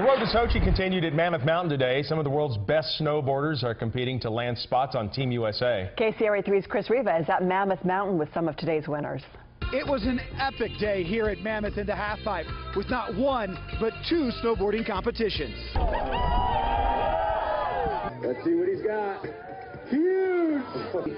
road to Sochi continued at Mammoth Mountain today. Some of the world's best snowboarders are competing to land spots on Team USA. KCRA 3's Chris Riva is at Mammoth Mountain with some of today's winners. It was an epic day here at Mammoth in the halfpipe with not one, but two snowboarding competitions. Let's see what he's got. Huge!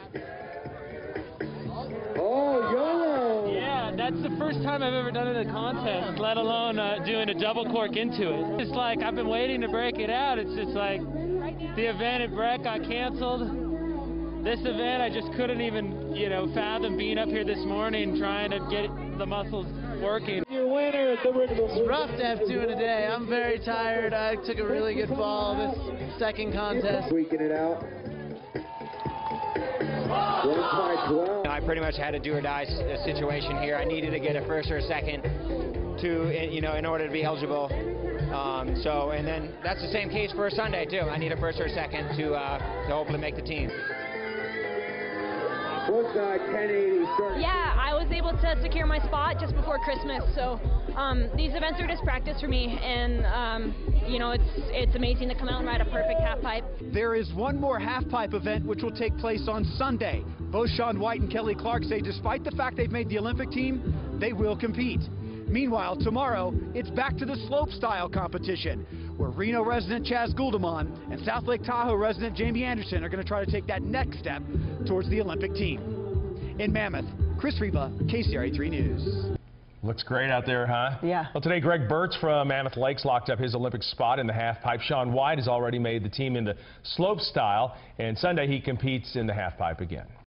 Oh, YOLO! Yeah, that's the first time I've ever done it in a contest, let alone doing a double cork into it. It's like I've been waiting to break it out. It's just like the event at Breck got canceled. This event, I just couldn't even, fathom being up here this morning trying to get the muscles working. Your winner at the It's rough to have two in a day. I'm very tired. I took a really good fall this second contest. Tweaking it out. I pretty much had a do-or-die situation here. I needed to get a first or a second in order to be eligible. And then that's the same case for Sunday too. I need a first or a second to hopefully make the team. Yeah, I was able to secure my spot just before Christmas, so these events are just practice for me, and it's amazing to come out and ride a perfect half pipe. There is one more half pipe event which will take place on Sunday. Both Shaun White and Kelly Clark say despite the fact they've made the Olympic team, they will compete. Meanwhile, tomorrow, it's back to the slope style competition, where Reno resident Chaz Guldaman and South Lake Tahoe resident Jamie Anderson are going to try to take that next step towards the Olympic team. In Mammoth, Chris Riva, KCRA 3 News. Looks great out there, huh? Yeah. Well, today Greg Burtz from Mammoth Lakes locked up his Olympic spot in the half pipe. Shaun White has already made the team in the slope style, and Sunday he competes in the half pipe again.